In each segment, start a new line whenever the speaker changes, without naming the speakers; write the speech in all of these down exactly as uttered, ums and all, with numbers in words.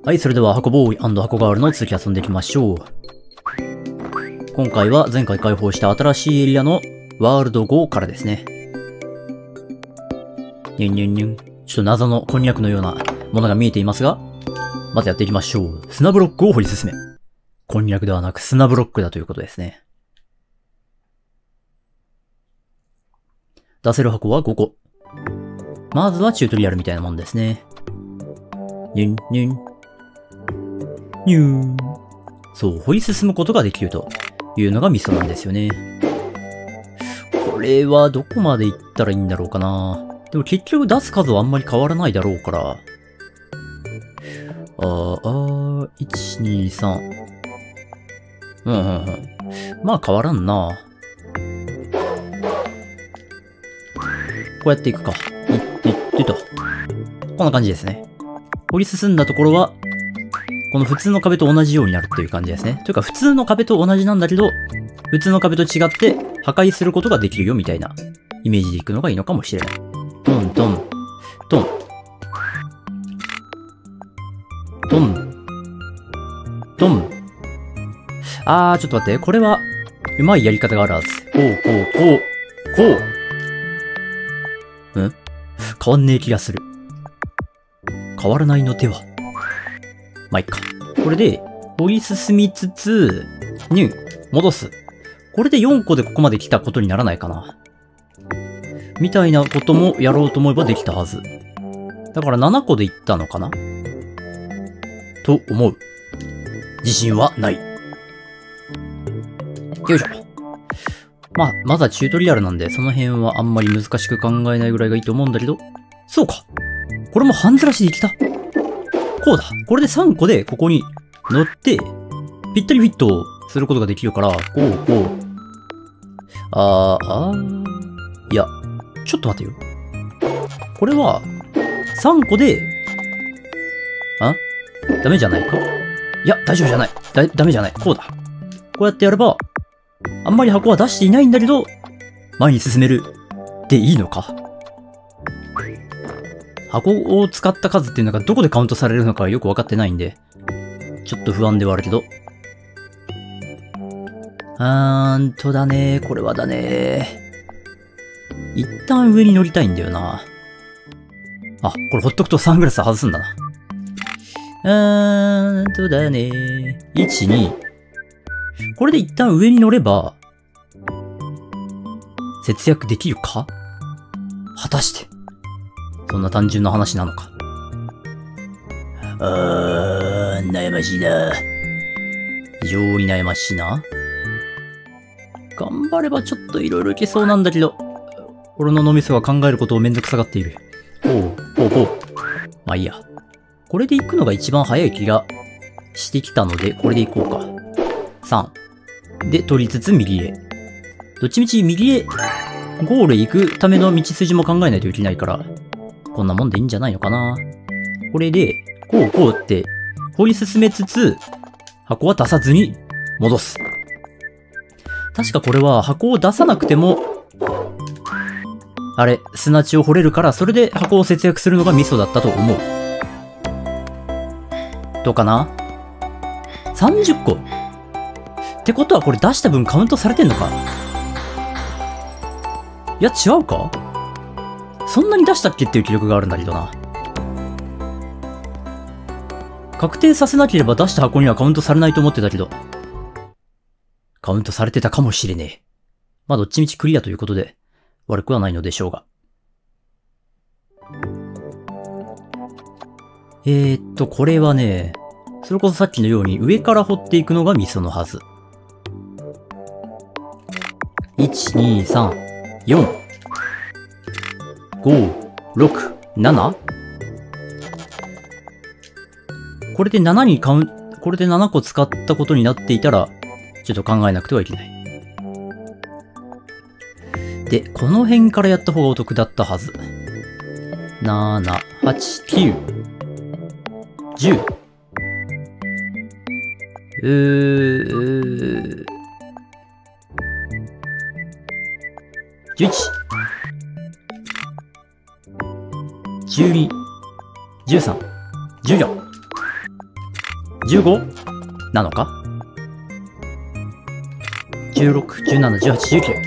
はい、それでは箱ボーイ&箱ガールの続き遊んでいきましょう。今回は前回開放した新しいエリアのワールドごからですね。にゅんにゅんにゅん。ちょっと謎のこんにゃくのようなものが見えていますが、まずやっていきましょう。砂ブロックを掘り進め。こんにゃくではなく砂ブロックだということですね。出せる箱はごこ。まずはチュートリアルみたいなもんですね。にゅんにゅん。にゅーん。そう、掘り進むことができるというのがミソなんですよね。これはどこまで行ったらいいんだろうかな。でも結局出す数はあんまり変わらないだろうから。あー、あー、いち、に、さん。うんうんうん。まあ変わらんな。こうやっていくか。いっていってと。こんな感じですね。掘り進んだところは、この普通の壁と同じようになるっていう感じですね。というか普通の壁と同じなんだけど、普通の壁と違って破壊することができるよみたいなイメージでいくのがいいのかもしれない。トントン、トン。トン。トン。あー、ちょっと待って。これは、うまいやり方があるはず。こう、こう、こう、こう。ん？変わんねえ気がする。変わらないのでは。まあ、いっか。これで、掘り進みつつ、にゅん、戻す。これでよんこでここまで来たことにならないかな。みたいなこともやろうと思えばできたはず。だからななこでいったのかなと思う。自信はない。よいしょ。まあ、まだチュートリアルなんで、その辺はあんまり難しく考えないぐらいがいいと思うんだけど、そうか。これも半ずらしできた。こうだ。これでさんこでここに乗って、ぴったりフィットすることができるから、こう、こう。あー、あー。いや、ちょっと待てよ。これは、さんこで、あ？ダメじゃないか？いや、大丈夫じゃない。だ、ダメじゃない。こうだ。こうやってやれば、あんまり箱は出していないんだけど、前に進める。でいいのか？箱を使った数っていうのがどこでカウントされるのかはよくわかってないんで、ちょっと不安ではあるけど。あーんとだねー。これはだねー。一旦上に乗りたいんだよな。あ、これほっとくとサングラス外すんだな。あーんとだねー。いち、に。これで一旦上に乗れば、節約できるか？果たして。そんな単純な話なのか。あー、悩ましいな。非常に悩ましいな。頑張ればちょっといろいろいけそうなんだけど、俺の脳みそが考えることをめんどくさがっている。こう、こう、こう。まあいいや。これで行くのが一番早い気がしてきたので、これで行こうか。さん。で、取りつつ右へ。どっちみち右へ、ゴールへ行くための道筋も考えないといけないから、こんなもんでいいんじゃないのかな。これで、こうこうって、掘り進めつつ、箱は出さずに戻す。確かこれは箱を出さなくても、あれ、砂地を掘れるから、それで箱を節約するのがミソだったと思う。どうかな ?さんじゅっこ。ってことはこれ出した分カウントされてんのか？いや、違うか？そんなに出したっけっていう記録があるんだけどな。確定させなければ出した箱にはカウントされないと思ってたけど。カウントされてたかもしれねえ。まあどっちみちクリアということで悪くはないのでしょうが。えーっと、これはね、それこそさっきのように上から掘っていくのがミソのはず。いち、に、さん、よん、ご、ろく、なな？ これでななにカウン、これでななこ使ったことになっていたら、ちょっと考えなくてはいけない。で、この辺からやった方がお得だったはず。なな、はち、きゅう、じゅう。うー、じゅういち、じゅうに、じゅうさん、じゅうよん、 じゅうご なのか ?じゅうろく、じゅうなな、じゅうはち、じゅうきゅう。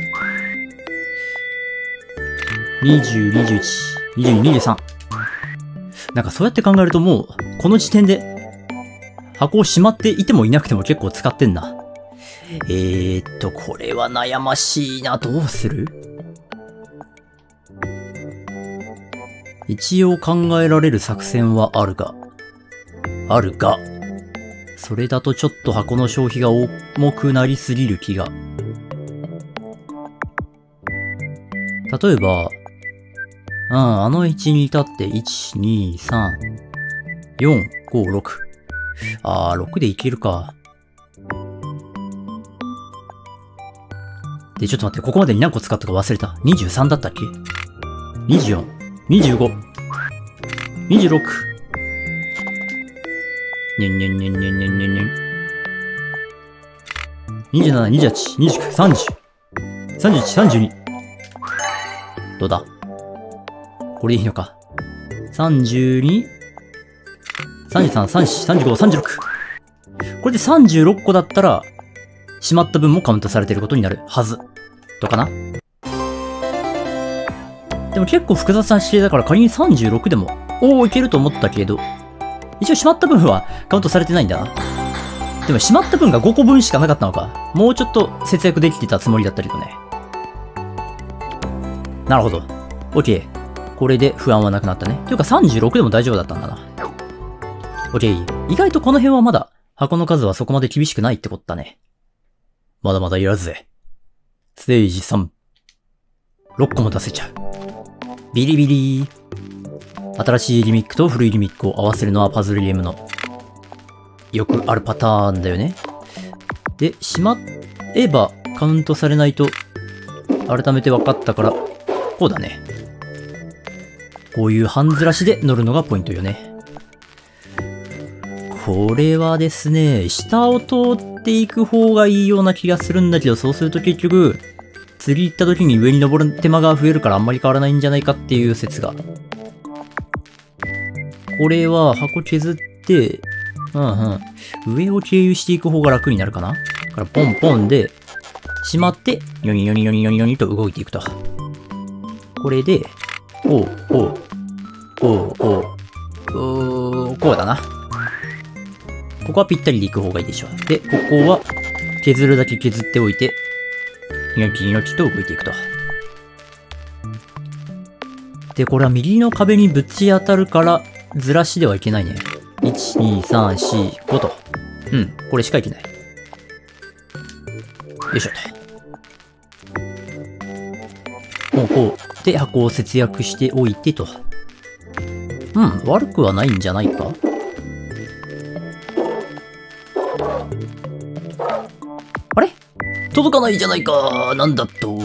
にじゅう、にじゅういち、にじゅうに、にじゅうさん。なんかそうやって考えるともう、この時点で、箱をしまっていてもいなくても結構使ってんな。えーっと、これは悩ましいな。どうする？一応考えられる作戦はあるが、あるが、それだとちょっと箱の消費が重くなりすぎる気が。例えば、うん、あの位置に至って、いち、に、さん、よん、ご、ろく。あー、ろくでいけるか。で、ちょっと待って、ここまでに何個使ったか忘れた。にじゅうさんだったっけ ?にじゅうよん、にじゅうご、にじゅうろく。にゃんにゃんにゃんにゃんにゃんにゃんにゃん。にじゅうなな、にじゅうはち、にじゅうきゅう、さんじゅう。さんじゅういち、さんじゅうに。どうだ？これでいいのか。さんじゅうに、さんじゅうさん、さんじゅうよん、さんじゅうご、さんじゅうろく。これでさんじゅうろっこだったら、しまった分もカウントされてることになるはず。とかな？でも結構複雑な指定だから仮にさんじゅうろくでも、おーいけると思ったけど、一応しまった分はカウントされてないんだ。でもしまった分がごこぶんしかなかったのか。もうちょっと節約できてたつもりだったけどね。なるほど。OK。これで不安はなくなったね。というかさんじゅうろくでも大丈夫だったんだな。OK。意外とこの辺はまだ箱の数はそこまで厳しくないってことだね。まだまだいらずぜ。ステージさん。ろっこも出せちゃう。ビリビリ。新しいリミックと古いリミックを合わせるのはパズルゲームのよくあるパターンだよね。で、しまえばカウントされないと改めて分かったから、こうだね。こういう半ずらしで乗るのがポイントよね。これはですね、下を通っていく方がいいような気がするんだけど、そうすると結局、次行った時に上に登る手間が増えるからあんまり変わらないんじゃないかっていう説が。これは箱削って、うんうん。上を経由していく方が楽になるかな？だからポンポンで、しまって、ヨニヨニヨニヨニヨニと動いていくと。これで、こう、こう、こう、こう、こう、こうだな。ここはぴったりでいく方がいいでしょう。で、ここは削るだけ削っておいて、ニョキニョキと動いていくと。で、これは右の壁にぶち当たるから、ずらしではいけないね。いち、に、さん、よん、ごと。うん、これしかいけない。よいしょと。こう、こう。で、箱を節約しておいてと。うん、悪くはないんじゃないか？あれ？届かないじゃないか。なんだと。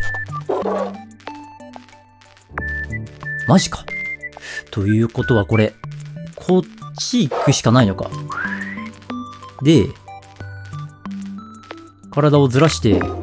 マジか。ということはこれ、こっち行くしかないのか。で、体をずらして、こ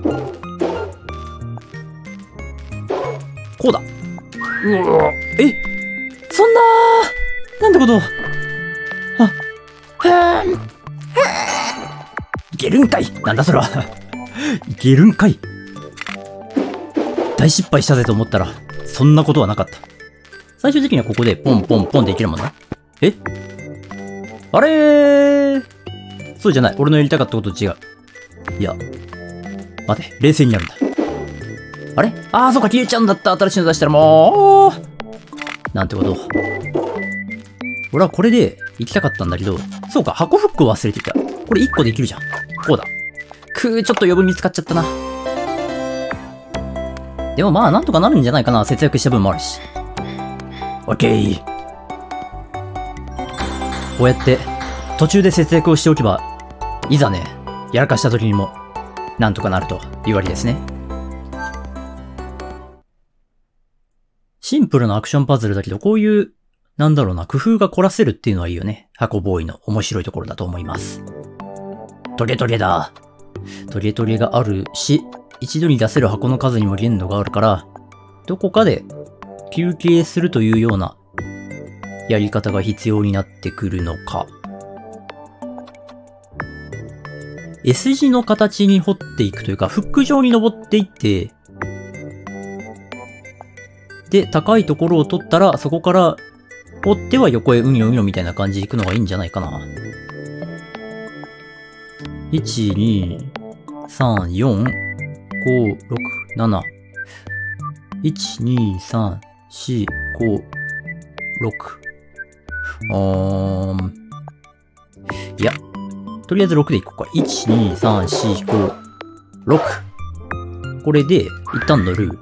うだ。うわえそんなーなんてことあ、はーん。いけるんかいなんだそれはいけるんかい大失敗したぜと思ったら、そんなことはなかった。最終的にはここでポンポンポンでいけるもんね。えあれーそうじゃない。俺のやりたかったことと違う。いや。待て。冷静になるんだ。あれああ、そうか。消えちゃうんだった。新しいの出したらもう。なんてこと。俺はこれで行きたかったんだけど、そうか。箱フックを忘れていた。これいっこできるじゃん。こうだ。くー、ちょっと余分に使っちゃったな。でもまあ、なんとかなるんじゃないかな。節約した分もあるし。オッケー。こうやって、途中で節約をしておけば、いざね、やらかした時にも、なんとかなるというわけですね。シンプルなアクションパズルだけど、こういう、なんだろうな、工夫が凝らせるっていうのはいいよね。箱ボーイの面白いところだと思います。トゲトゲだ。トゲトゲがあるし、一度に出せる箱の数にも限度があるから、どこかで休憩するというようなやり方が必要になってくるのか。 S 字の形に掘っていくというか、フック状に登っていって、で、高いところを取ったら、そこから掘っては横へうにょうにょみたいな感じで行くのがいいんじゃないかな。いち、に、さん、よん、ご、ろく、なな。いち、に、さん、し、ご、ろく。あー、いや、とりあえずろくでいこうか。いち、に、さん、し、ご、ろく。これで、一旦乗る。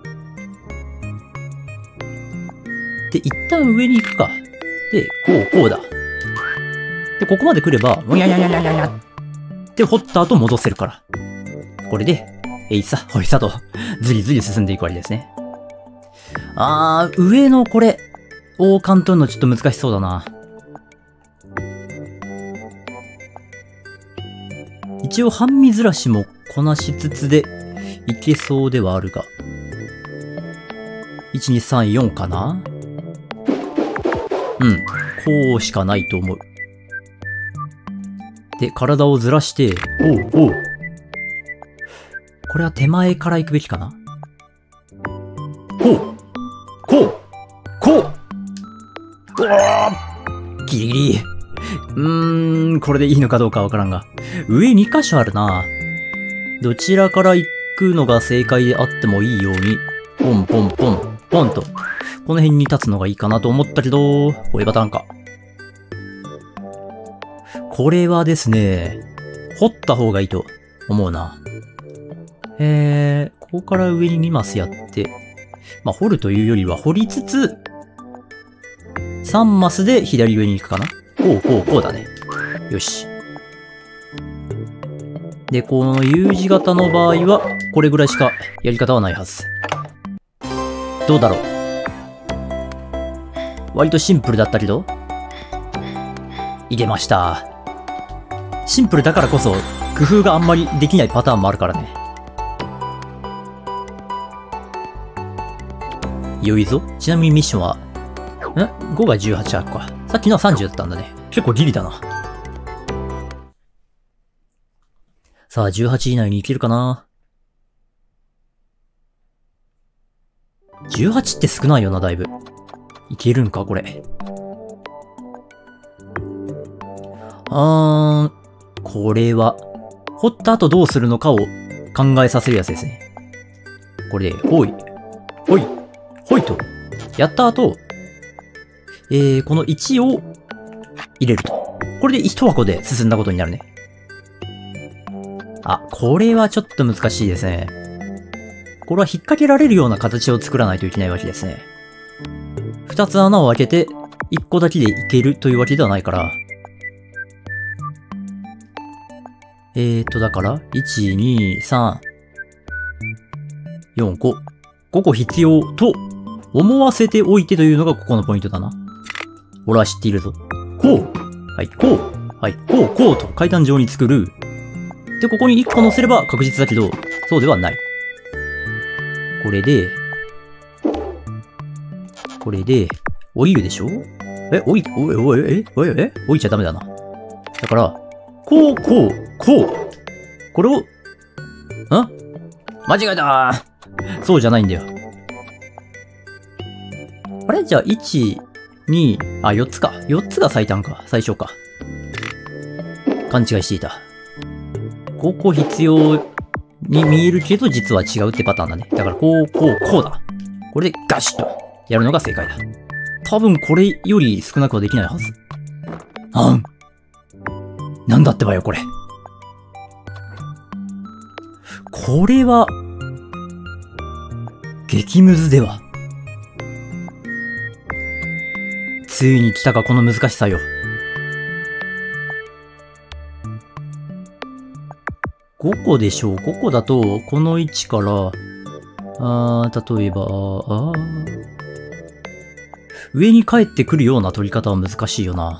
で、一旦上に行くか。で、こう、こうだ。で、ここまで来れば、うややややややって掘った後戻せるから。これで、えいさ、ほいさと、ずりずり進んでいくわけですね。あー、上のこれ、王冠取るのちょっと難しそうだな。一応半身ずらしもこなしつつでいけそうではあるが。いち、に、さん、よんかな？うん。こうしかないと思う。で、体をずらして、おう、おう。これは手前から行くべきかな？こうこうこううわーギリギリ。うーん、これでいいのかどうかわからんが。上に箇所あるな。どちらから行くのが正解であってもいいように、ポンポンポン、ポンと、この辺に立つのがいいかなと思ったけど、こういうパターンか。これはですね、掘った方がいいと思うな。えー、ここから上ににマスやって、まあ、掘るというよりは掘りつつ、さんマスで左上に行くかな。こう、こう、こうだね。よし。で、この U 字型の場合は、これぐらいしかやり方はないはず。どうだろう。割とシンプルだったけど、いけました。シンプルだからこそ、工夫があんまりできないパターンもあるからね。良いぞ。ちなみにミッションは、ん ?ご がじゅうはちあるか。さっきのはさんじゅうだったんだね。結構ギリだな。さあ、じゅうはち以内に行けるかな？ じゅうはち って少ないよな、だいぶ。いけるんか、これ。あー、これは、掘った後どうするのかを考えさせるやつですね。これで、ほい、ほい、ほいと、やった後、えー、このいちを入れると。これで一箱で進んだことになるね。あ、これはちょっと難しいですね。これは引っ掛けられるような形を作らないといけないわけですね。二つ穴を開けて、一個だけでいけるというわけではないから。えーと、だから、いち、に、さん、よん、ご。ごこ必要と思わせておいてというのがここのポイントだな。俺は知っているぞ。こう。はい、こう。はい、こう、こうと階段状に作る。で、ここにいっこ乗せれば確実だけど、そうではない。これで、これで、降りるでしょ？え、降り、おい、おい、え、おい、え、降りちゃダメだな。だから、こう、こう、こう。これを、ん？間違えたー。そうじゃないんだよ。あれ？じゃあ、いち、に、あ、よっつか。よっつが最短か。最小か。勘違いしていた。ここ必要に見えるけど、実は違うってパターンだね。だから、こう、こう、こうだ。これでガシッとやるのが正解だ。多分これより少なくはできないはず。あん。なんだってばよ、これ。これは、激ムズでは。ついに来たか、この難しさよ。ごこでしょう。ごこだと、この位置から、あー、例えば、あー、上に帰ってくるような取り方は難しいよな。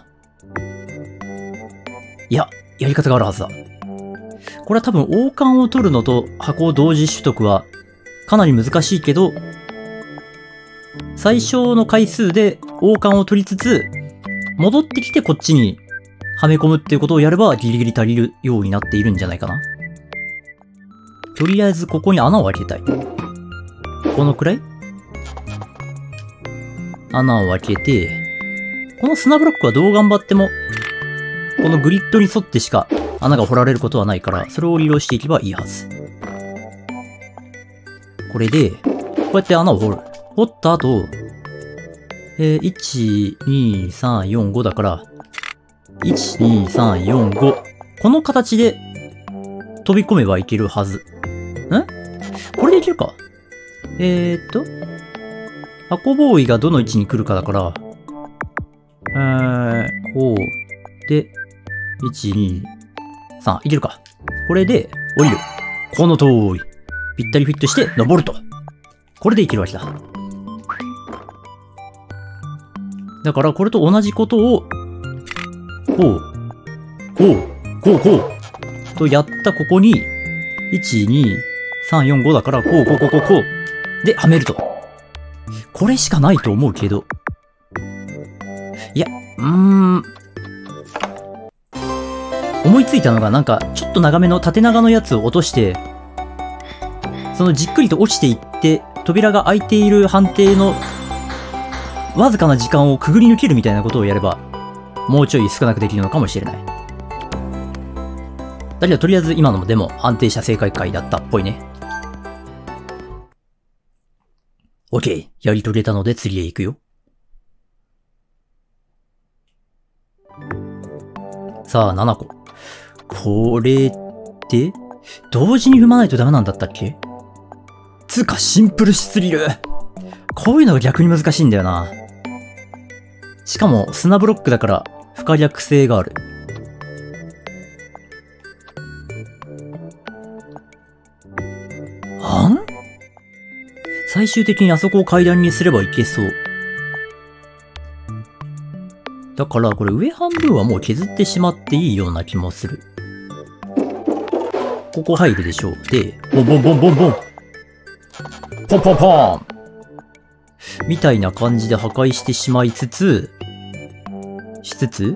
いや、やり方があるはずだ。これは多分王冠を取るのと箱を同時取得はかなり難しいけど、最小の回数で王冠を取りつつ、戻ってきてこっちにはめ込むっていうことをやればギリギリ足りるようになっているんじゃないかな。 とりあえずここに穴を開けたい。このくらい穴を開けて、この砂ブロックはどう頑張っても、このグリッドに沿ってしか穴が掘られることはないから、それを利用していけばいいはず。これで、こうやって穴を掘る。掘った後、えー、いち、に、さん、よん、ごだから、いち、に、さん、よん、ご。この形で飛び込めばいけるはず。んこれでいけるか。えーっと、箱ボーイがどの位置に来るかだから、えー、こう、で、いち、に、さん、いけるか。これで、降りる。この通り。ぴったりフィットして、登ると。これでいけるわけだ。だから、これと同じことを、こう、こう、こう、こう、とやったここに、いち、に、さん、よん、ごだから、こう、こう、こう、こう、こう。で、はめると。これしかないと思うけど。いや、うーん。思いついたのがなんか、ちょっと長めの縦長のやつを落として、そのじっくりと落ちていって、扉が開いている判定の、わずかな時間をくぐり抜けるみたいなことをやれば、もうちょい少なくできるのかもしれない。だけどとりあえず今のもでも安定した正解回だったっぽいね。OK。やり遂げたので次へ行くよ。さあ、ななこ。これって、同時に踏まないとダメなんだったっけ？つうかシンプルすぎる。こういうのが逆に難しいんだよな。しかも砂ブロックだから不可逆性がある。あん？最終的にあそこを階段にすればいけそう。だからこれ上半分はもう削ってしまっていいような気もする。ここ入るでしょう。で、ボンボンボンボンボンポンポンポンみたいな感じで破壊してしまいつつ、しつつ、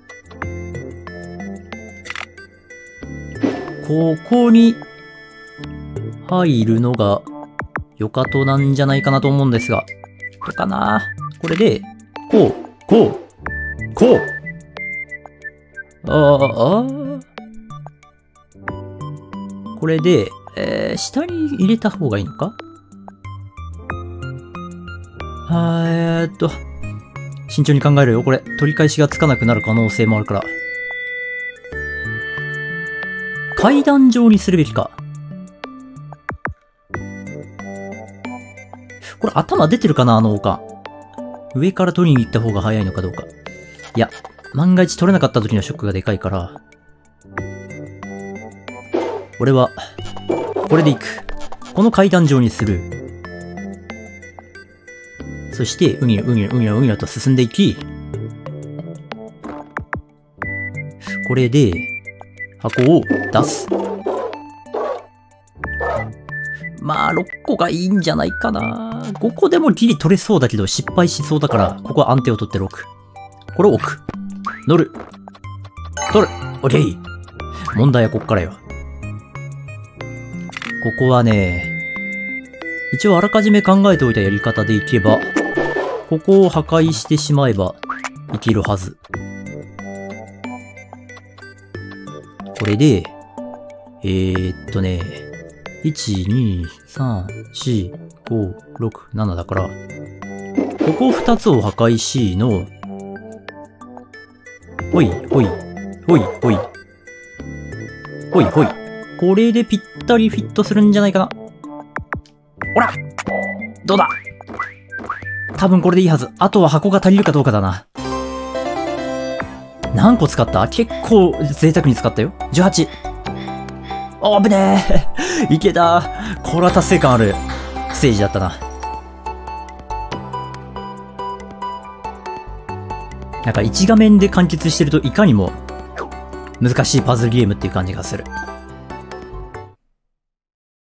ここに入るのがよかとなんじゃないかなと思うんですが、どうかな？これで、こう、こう、こうああ、ああ。これで、えー、下に入れた方がいいのか？はーえーっと、慎重に考えるよ。これ、取り返しがつかなくなる可能性もあるから。階段状にするべきか。これ頭出てるかな、あの丘。上から取りに行った方が早いのかどうか。いや、万が一取れなかった時のショックがでかいから。俺は、これで行く。この階段状にする。そして、うにょうにょうにょうにょと進んでいき、これで、箱を出す。まあ、ろっこがいいんじゃないかな。ごこでもギリ取れそうだけど失敗しそうだから、ここは安定を取ってろく。これを置く。乗る。取る。オッケー。問題はこっからよ。ここはね、一応あらかじめ考えておいたやり方でいけば、ここを破壊してしまえばいけるはず。これで、えー、っとね、いち、に、さん、よん、ご、ろく、ななだから、ここふたつを破壊しの、ほい、ほい、ほい、ほい、ほい、ほい。これでぴったりフィットするんじゃないかな。ほら！どうだ？多分これでいいはず。あとは箱が足りるかどうかだな。何個使った？結構贅沢に使ったよ。じゅうはち。おー、危ねえ。いけた。これは達成感あるステージだったな。なんか一画面で完結してるといかにも難しいパズルゲームっていう感じがする。